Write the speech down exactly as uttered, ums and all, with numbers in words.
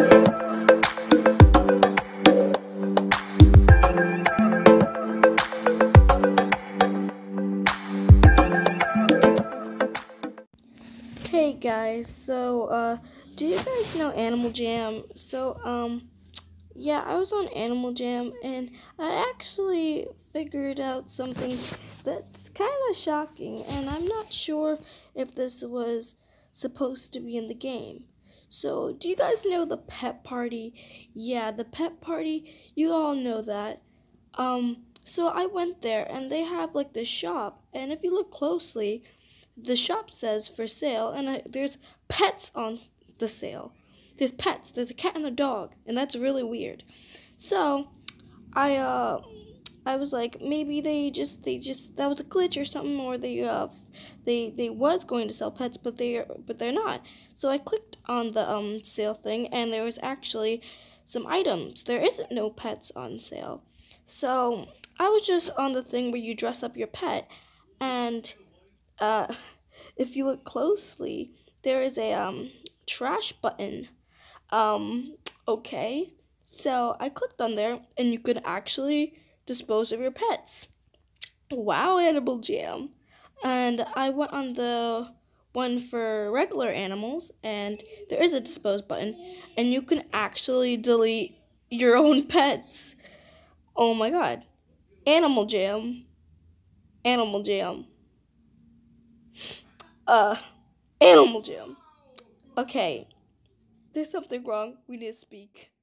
Hey guys, so uh do you guys know Animal Jam? So um yeah, I was on Animal Jam and I actually figured out something that's kind of shocking, and I'm not sure if this was supposed to be in the game. So, do you guys know the pet party? Yeah, the pet party, you all know that. Um so I went there and they have like this shop, and if you look closely, the shop says for sale, and I, there's pets on the sale. There's pets. There's a cat and a dog, and that's really weird. So I uh I was like, maybe they just they just that was a glitch or something, or they uh they they was going to sell pets, but they but they're not. So I clicked on the um sale thing, and there was actually some items. There isn't no pets on sale. So I was just on the thing where you dress up your pet, and uh if you look closely, there is a um trash button. Um, okay. So I clicked on there, and you could actually dispose of your pets. Wow, Edible Jam. And I went on the one for regular animals, and there is a dispose button, and you can actually delete your own pets. Oh my god. Animal Jam. Animal Jam. Uh, Animal Jam. Okay, there's something wrong. We need to speak.